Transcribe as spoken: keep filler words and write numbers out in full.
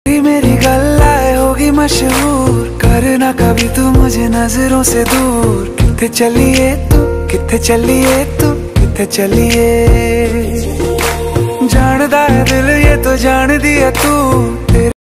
मेरी गल्लाए होगी मशहूर, करना कभी तू मुझे नजरों से दूर। किथे चलिए तू, किथे चलिए तू, किथे चलिए। जानदा है दिल ये तो जान दिया तू।